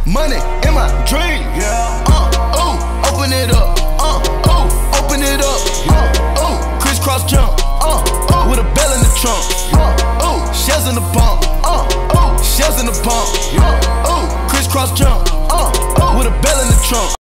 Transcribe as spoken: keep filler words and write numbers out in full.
Money in my dream. Yeah. Uh, ooh, open it up. Uh, ooh, open it up. Uh, ooh, crisscross jump. Uh, ooh, with a bell in the trunk. Uh, ooh, shells in the pump. Uh, ooh, shells in the pump. Uh, ooh, crisscross jump. Uh, ooh, with a bell in the trunk.